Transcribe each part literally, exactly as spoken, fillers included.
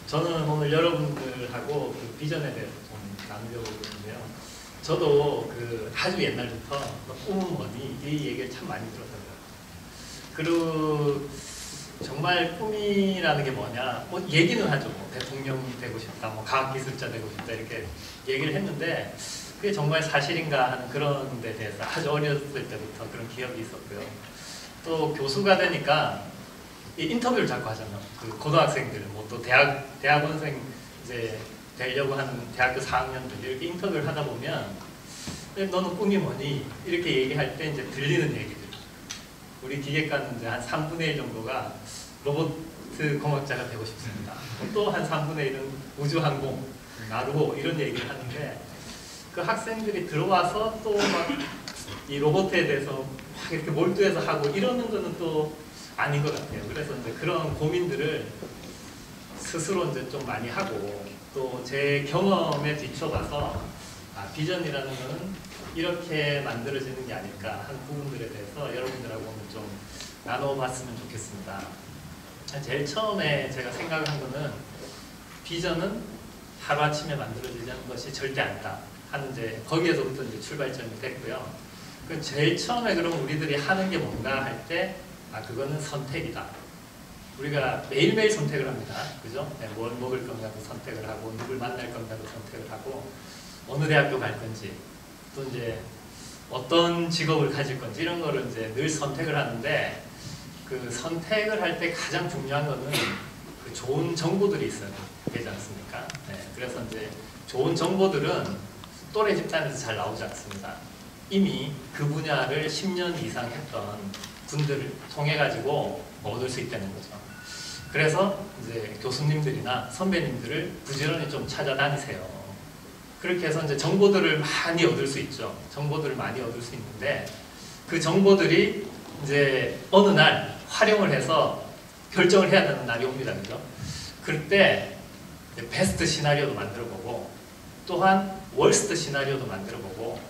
저는 오늘 여러분들하고 그 비전에 대해서 좀 나누려고 그러는데요. 저도 그 아주 옛날부터 꿈은 뭐니 이 얘기를 참 많이 들었어요. 그리고 정말 꿈이라는 게 뭐냐, 뭐 얘기는 하죠. 뭐 대통령이 되고 싶다, 뭐 과학기술자 되고 싶다 이렇게 얘기를 했는데 그게 정말 사실인가 하는 그런 데 대해서 아주 어렸을 때부터 그런 기억이 있었고요. 또 교수가 되니까 이 인터뷰를 자꾸 하잖아요. 그 고등학생들, 뭐 또 대학 대학원생 이제 되려고 하는 대학교 사 학년들 이렇게 인터뷰를 하다 보면 너는 꿈이 뭐니? 이렇게 얘기할 때 이제 들리는 얘기들. 우리 기계과는 이제 한 삼분의 일 정도가 로봇 공학자가 되고 싶습니다. 또 한 삼분의 일은 우주항공, 나르고 이런 얘기를 하는데 그 학생들이 들어와서 또 막 이 로봇에 대해서 막 이렇게 몰두해서 하고 이러는 거는 또 아닌 것 같아요. 그래서 이제 그런 고민들을 스스로 이제 좀 많이 하고 또 제 경험에 비춰봐서 아, 비전이라는 거는 이렇게 만들어지는 게 아닐까 하는 부분들에 대해서 여러분들하고 오늘 좀 나눠봤으면 좋겠습니다. 제일 처음에 제가 생각한 거는 비전은 하루아침에 만들어지는 것이 절대 아니다 하는 이제 거기에서부터 이제 출발점이 됐고요. 그 제일 처음에 그럼 우리들이 하는 게 뭔가 할 때 아 그거는 선택이다. 우리가 매일매일 선택을 합니다. 그죠? 네, 뭘 먹을 건가도 선택을 하고 누굴 만날 건가도 선택을 하고 어느 대학교 갈 건지 또 이제 어떤 직업을 가질 건지 이런 거를 이제 늘 선택을 하는데 그 선택을 할 때 가장 중요한 거는 그 좋은 정보들이 있어야 되지 않습니까? 네, 그래서 이제 좋은 정보들은 또래 집단에서 잘 나오지 않습니다. 이미 그 분야를 십 년 이상 했던 분들을 통해 가지고 얻을 수 있다는 거죠. 그래서 이제 교수님들이나 선배님들을 부지런히 좀 찾아다니세요. 그렇게 해서 이제 정보들을 많이 얻을 수 있죠. 정보들을 많이 얻을 수 있는데 그 정보들이 이제 어느 날 활용을 해서 결정을 해야 되는 날이 옵니다. 그죠? 그럴 때 베스트 시나리오도 만들어 보고 또한 월스트 시나리오도 만들어 보고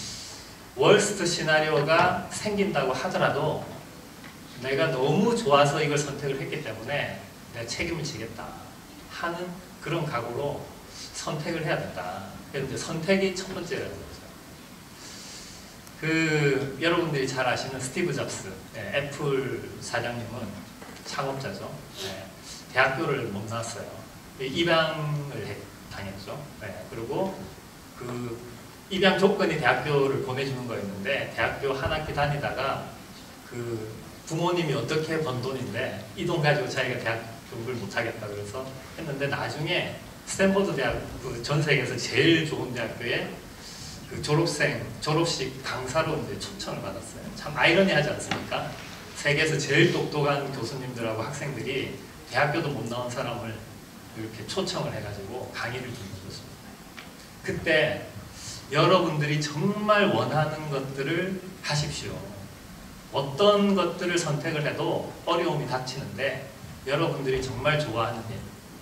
월스트 시나리오가 생긴다고 하더라도 내가 너무 좋아서 이걸 선택을 했기 때문에 내가 책임을 지겠다 하는 그런 각오로 선택을 해야 된다. 그래서 이제 선택이 첫 번째라는 거죠. 그 여러분들이 잘 아시는 스티브 잡스, 네, 애플 사장님은 창업자죠. 네, 대학교를 못 나왔어요. 입양을 해, 당했죠. 네, 그리고 그 입양 조건이 대학교를 보내주는 거였는데 대학교 한 학기 다니다가 그 부모님이 어떻게 번 돈인데 이 돈 가지고 자기가 대학 공부를 못하겠다 그래서 했는데 나중에 스탠퍼드 대학 그 전 세계에서 제일 좋은 대학교에 그 졸업생 졸업식 강사로 이제 초청을 받았어요. 참 아이러니하지 않습니까? 세계에서 제일 똑똑한 교수님들하고 학생들이 대학교도 못 나온 사람을 이렇게 초청을 해가지고 강의를 듣는 것입니다. 그때 여러분들이 정말 원하는 것들을 하십시오. 어떤 것들을 선택을 해도 어려움이 닥치는데 여러분들이 정말 좋아하는 일,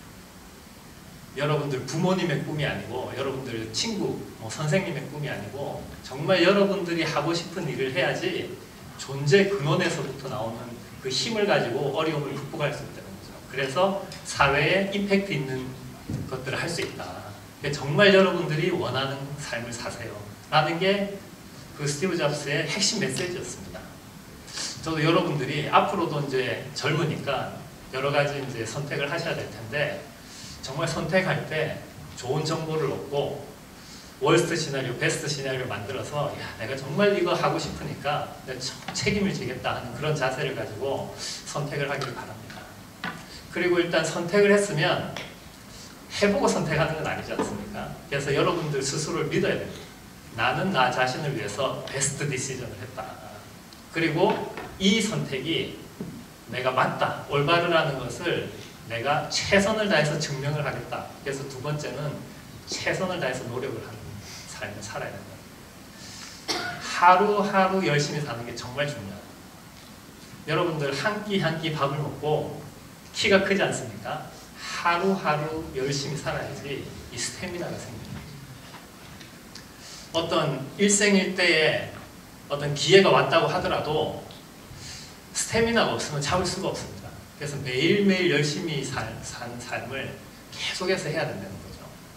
여러분들 부모님의 꿈이 아니고 여러분들 친구, 뭐 선생님의 꿈이 아니고 정말 여러분들이 하고 싶은 일을 해야지 존재 근원에서부터 나오는 그 힘을 가지고 어려움을 극복할 수 있다는 거죠. 그래서 사회에 임팩트 있는 것들을 할 수 있다. 정말 여러분들이 원하는 삶을 사세요 라는 게 그 스티브 잡스의 핵심 메시지였습니다. 저도 여러분들이 앞으로도 이제 젊으니까 여러 가지 이제 선택을 하셔야 될 텐데 정말 선택할 때 좋은 정보를 얻고 월스트 시나리오, 베스트 시나리오를 만들어서 야, 내가 정말 이거 하고 싶으니까 내가 책임을 지겠다 하는 그런 자세를 가지고 선택을 하기를 바랍니다. 그리고 일단 선택을 했으면 해보고 선택하는 건 아니지 않습니까? 그래서 여러분들 스스로를 믿어야 됩니다. 나는 나 자신을 위해서 베스트 디시전을 했다. 그리고 이 선택이 내가 맞다, 올바르라는 것을 내가 최선을 다해서 증명을 하겠다. 그래서 두 번째는 최선을 다해서 노력을 하는 삶을 살아야 된다. 하루하루 열심히 사는 게 정말 중요해요. 여러분들 한 끼 한 끼 밥을 먹고 키가 크지 않습니까? 하루하루 열심히 살아야지 이 스태미나가 생깁니다. 어떤 일생일대에 어떤 기회가 왔다고 하더라도 스태미나가 없으면 잡을 수가 없습니다. 그래서 매일매일 열심히 살, 산 삶을 계속해서 해야 된다는 거죠.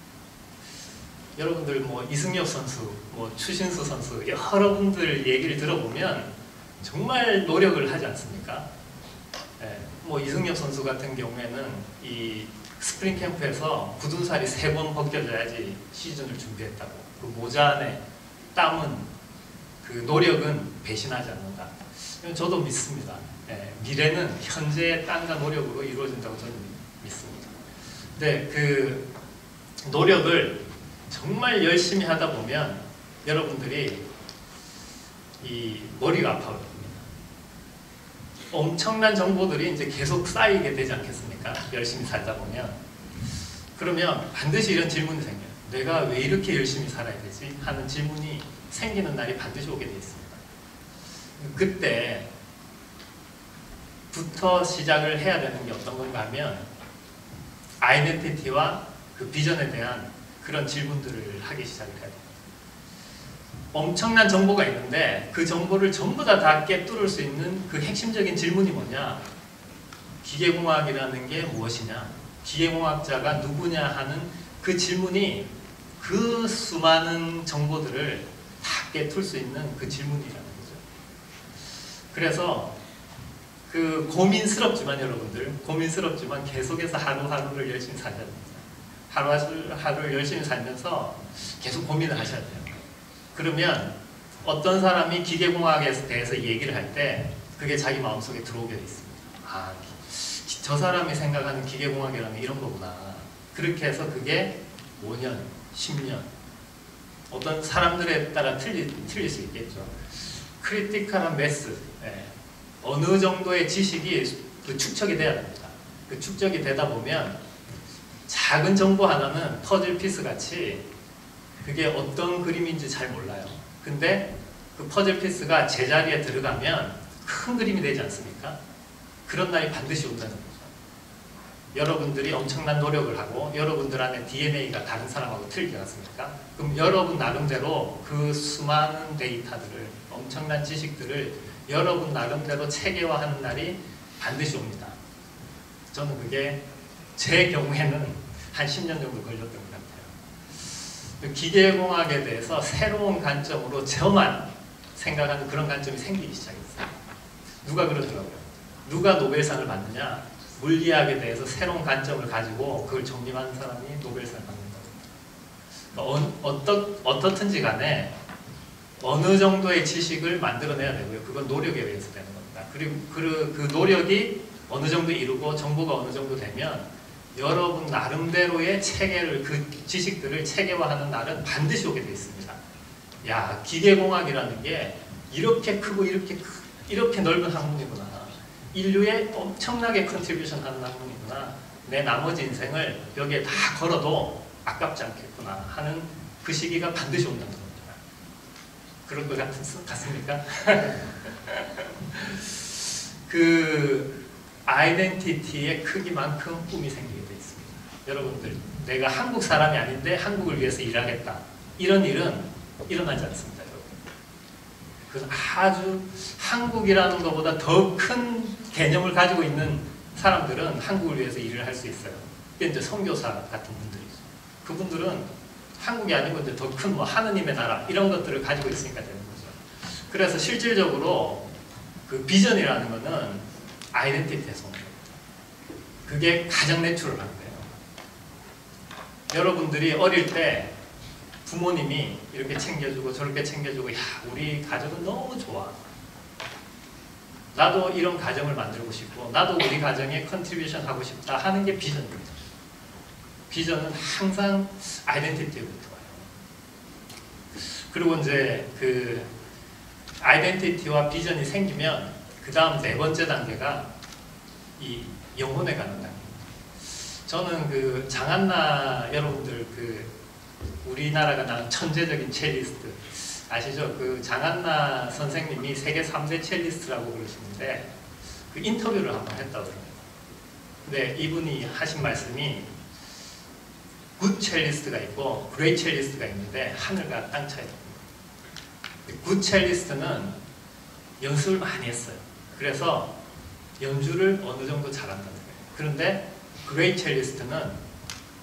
여러분들 뭐 이승엽 선수, 뭐 추신수 선수 여러분들 얘기를 들어보면 정말 노력을 하지 않습니까? 예, 뭐 이승엽 선수 같은 경우에는 이 스프링 캠프에서 굳은 살이 세 번 벗겨져야지 시즌을 준비했다고. 그 모자 안에 땀은, 그 노력은 배신하지 않는다. 저도 믿습니다. 예, 미래는 현재의 땀과 노력으로 이루어진다고 저는 믿습니다. 근데 그 노력을 정말 열심히 하다 보면 여러분들이 이 머리가 아파요. 엄청난 정보들이 이제 계속 쌓이게 되지 않겠습니까? 열심히 살다 보면. 그러면 반드시 이런 질문이 생겨요. 내가 왜 이렇게 열심히 살아야 되지? 하는 질문이 생기는 날이 반드시 오게 되어 있습니다. 그때부터 시작을 해야 되는 게 어떤 건가 하면 아이덴티티와 그 비전에 대한 그런 질문들을 하기 시작을 해야 됩니다. 엄청난 정보가 있는데 그 정보를 전부 다, 다 깨뚫을 수 있는 그 핵심적인 질문이 뭐냐? 기계공학이라는 게 무엇이냐? 기계공학자가 누구냐 하는 그 질문이 그 수많은 정보들을 다 깨뚫을 수 있는 그 질문이라는 거죠. 그래서 그 고민스럽지만 여러분들, 고민스럽지만 계속해서 하루하루를 열심히 살아야 됩니다. 하루하루를 열심히 살면서 계속 고민을 하셔야 돼요. 그러면 어떤 사람이 기계공학에 대해서 얘기를 할 때 그게 자기 마음속에 들어오게 돼 있습니다. 아, 저 사람이 생각하는 기계공학이라는 이런 거구나. 그렇게 해서 그게 오 년, 십 년 어떤 사람들에 따라 틀리, 틀릴 수 있겠죠. 크리티컬한 매스, 예. 어느 정도의 지식이 그 축적이 돼야 됩니다. 그 축적이 되다 보면 작은 정보 하나는 퍼즐 피스 같이 그게 어떤 그림인지 잘 몰라요. 근데 그 퍼즐 피스가 제자리에 들어가면 큰 그림이 되지 않습니까? 그런 날이 반드시 온다는 거죠. 여러분들이 엄청난 노력을 하고 여러분들 안에 디엔에이가 다른 사람하고 틀리지 않습니까? 그럼 여러분 나름대로 그 수많은 데이터들을, 엄청난 지식들을 여러분 나름대로 체계화하는 날이 반드시 옵니다. 저는 그게 제 경우에는 한 십 년 정도 걸렸던 것 같아요. 기계공학에 대해서 새로운 관점으로 저만 생각하는 그런 관점이 생기기 시작했어요. 누가 그러더라고요. 누가 노벨상을 받느냐? 물리학에 대해서 새로운 관점을 가지고 그걸 정립하는 사람이 노벨상을 받는다고. 어, 어떠, 어떻든지 간에 어느 정도의 지식을 만들어내야 되고요. 그건 노력에 의해서 되는 겁니다. 그리고 그, 그 노력이 어느 정도 이루고 정보가 어느 정도 되면 여러분 나름대로의 체계를, 그 지식들을 체계화하는 날은 반드시 오게 되어 있습니다. 야, 기계공학이라는 게 이렇게 크고 이렇게 크, 이렇게 넓은 학문이구나. 인류에 엄청나게 컨트리뷰션 하는 학문이구나. 내 나머지 인생을 여기에 다 걸어도 아깝지 않겠구나 하는 그 시기가 반드시 온다는 겁니다. 그런 것 같, 같습니까? 그 아이덴티티의 크기만큼 꿈이 생기게 돼 있습니다. 여러분들, 내가 한국 사람이 아닌데 한국을 위해서 일하겠다. 이런 일은 일어나지 않습니다. 여러분. 그래서 아주 한국이라는 것보다 더 큰 개념을 가지고 있는 사람들은 한국을 위해서 일을 할 수 있어요. 그게 이제 선교사 같은 분들이죠. 그분들은 한국이 아니고 이제 더 큰 뭐 하느님의 나라 이런 것들을 가지고 있으니까 되는 거죠. 그래서 실질적으로 그 비전이라는 거는 아이덴티티에서 오는 겁니다. 그게 가장 내추럴한 거예요. 여러분들이 어릴 때 부모님이 이렇게 챙겨주고 저렇게 챙겨주고 야, 우리 가족은 너무 좋아. 나도 이런 가정을 만들고 싶고 나도 우리 가정에 컨트리뷰션 하고 싶다 하는 게 비전입니다. 비전은 항상 아이덴티티부터 와요. 그리고 이제 그 아이덴티티와 비전이 생기면 그 다음 네 번째 단계가 이 영혼에 가는 단계입니다. 저는 그 장한나 여러분들 그 우리나라가 낳은 천재적인 첼리스트 아시죠? 그 장한나 선생님이 세계 삼 대 첼리스트라고 그러시는데 그 인터뷰를 한번 했다고 합니다. 근데 이분이 하신 말씀이 굿 첼리스트가 있고 그레이트 첼리스트가 있는데 하늘과 땅 차이입니다. 굿 첼리스트는 연습을 많이 했어요. 그래서 연주를 어느 정도 잘한다는 거예요. 그런데 그레이트 첼리스트는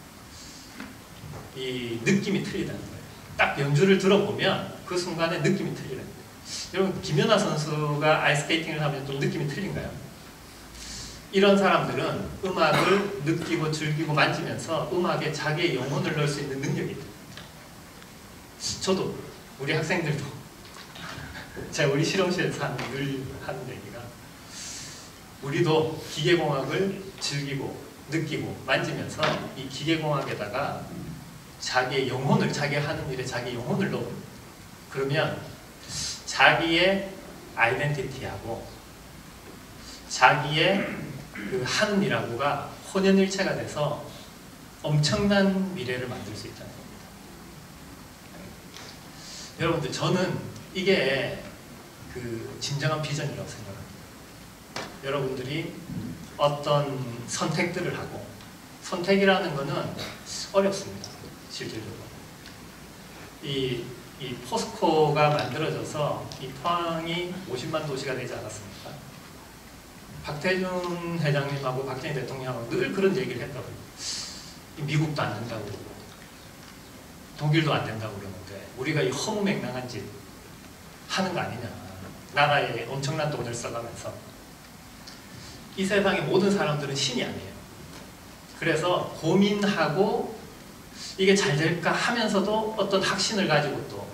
이 느낌이 틀리다는 거예요. 딱 연주를 들어보면 그 순간에 느낌이 틀리다는 거예요. 여러분 김연아 선수가 아이스케이팅을 하면 좀 느낌이 틀린가요? 이런 사람들은 음악을 느끼고 즐기고 만지면서 음악에 자기의 영혼을 넣을 수 있는 능력이 있다. 저도 우리 학생들도 제가 우리 실험실에서 하는, 늘 하는 얘기가 우리도 기계공학을 즐기고 느끼고 만지면서 이 기계공학에다가 자기의 영혼을, 자기가 하는 일에 자기의 영혼을 넣어. 그러면 자기의 아이덴티티하고 자기의 그 하는 일하고가 혼연일체가 돼서 엄청난 미래를 만들 수 있다는 겁니다. 여러분들, 저는 이게 그 진정한 비전이라고 생각합니다. 여러분들이 어떤 선택들을 하고, 선택이라는 것은 어렵습니다. 실질적으로. 이, 이 포스코가 만들어져서 이 포항이 오십만 도시가 되지 않았습니까? 박태준 회장님하고 박정희 대통령하고 늘 그런 얘기를 했다고요. 미국도 안 된다고 그러고 독일도 안 된다고 그러는데 우리가 이 허무맹랑한 짓 하는 거 아니냐. 나라에 엄청난 돈을 써가면서. 이 세상의 모든 사람들은 신이 아니에요. 그래서 고민하고 이게 잘 될까 하면서도 어떤 확신을 가지고 또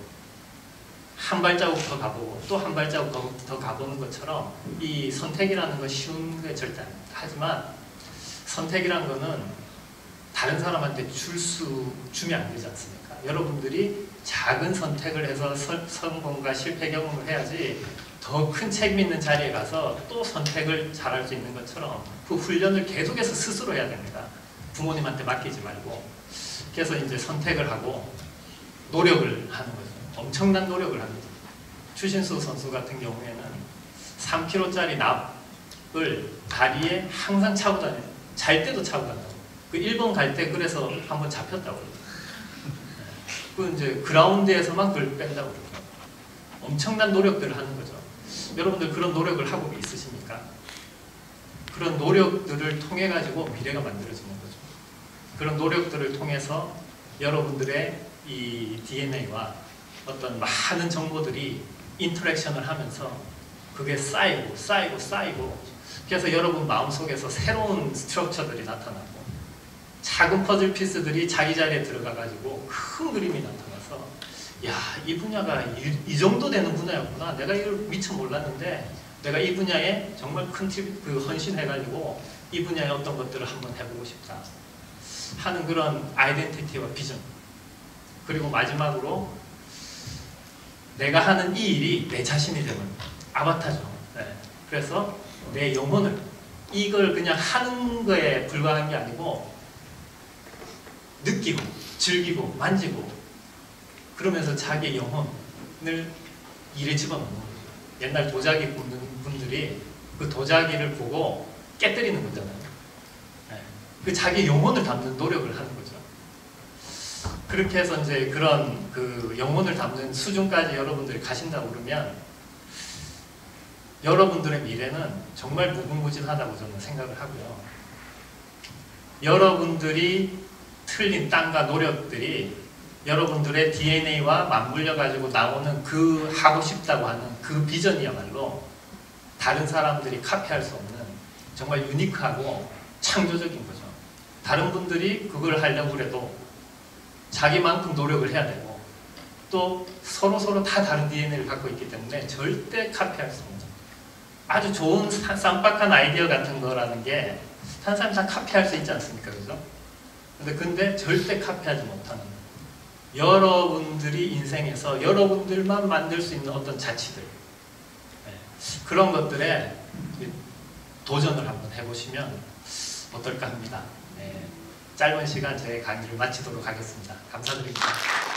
한 발자국 더 가보고 또 한 발자국 더, 더 가보는 것처럼 이 선택이라는 건 쉬운 게 절대 아닙니다. 하지만 선택이라는 거는 다른 사람한테 줄 수, 주면 안 되지 않습니까? 여러분들이 작은 선택을 해서 서, 성공과 실패 경험을 해야지 더 큰 책임 있는 자리에 가서 또 선택을 잘할 수 있는 것처럼 그 훈련을 계속해서 스스로 해야 됩니다. 부모님한테 맡기지 말고. 그래서 이제 선택을 하고 노력을 하는 거죠. 엄청난 노력을 합니다. 추신수 선수 같은 경우에는 삼 킬로그램짜리 납을 다리에 항상 차고 다녀요. 잘 때도 차고 다녀요. 그 일본 갈 때 그래서 한번 잡혔다고 그러죠. 그 이제 그라운드에서만 그걸 뺀다고 그러죠. 엄청난 노력들을 하는 거죠. 여러분들 그런 노력을 하고 있으십니까? 그런 노력들을 통해 가지고 미래가 만들어지는 거죠. 그런 노력들을 통해서 여러분들의 이 디엔에이와 어떤 많은 정보들이 인터랙션을 하면서 그게 쌓이고 쌓이고 쌓이고 그래서 여러분 마음속에서 새로운 스트럭처들이 나타나고 작은 퍼즐 피스들이 자기 자리에 들어가 가지고 큰 그림이 나타나서 야, 이 분야가 이, 이 정도 되는 분야였구나. 내가 이걸 미처 몰랐는데 내가 이 분야에 정말 큰 팁, 그 헌신해 가지고 이 분야의 어떤 것들을 한번 해보고 싶다 하는 그런 아이덴티티와 비전. 그리고 마지막으로 내가 하는 이 일이 내 자신이 되는 아바타죠. 네. 그래서 내 영혼을, 이걸 그냥 하는 거에 불과한 게 아니고 느끼고 즐기고 만지고 그러면서 자기의 영혼을 일에 집어넣는 거죠. 옛날 도자기 굽는 분들이 그 도자기를 보고 깨뜨리는 거잖아요. 네. 그 자기 영혼을 담는 노력을 하는 거죠. 그렇게 해서 이제 그런 그 영혼을 담는 수준까지 여러분들이 가신다고 그러면 여러분들의 미래는 정말 무궁무진하다고 저는 생각을 하고요. 여러분들이 틀린 땅과 노력들이 여러분들의 디엔에이와 맞물려 가지고 나오는 그 하고 싶다고 하는 그 비전이야말로 다른 사람들이 카피할 수 없는 정말 유니크하고 창조적인 거죠. 다른 분들이 그걸 하려고 해도 자기만큼 노력을 해야 되고 또 서로서로 다 다른 디엔에이를 갖고 있기 때문에 절대 카피할 수 없는 아주 좋은 쌈박한 아이디어 같은 거라는 게 다른 사람이 다 카피할 수 있지 않습니까? 그죠? 근데, 근데 절대 카피하지 못하는 여러분들이 인생에서 여러분들만 만들 수 있는 어떤 자치들 네. 그런 것들에 도전을 한번 해보시면 어떨까 합니다. 네. 짧은 시간 제 강의를 마치도록 하겠습니다. 감사드립니다.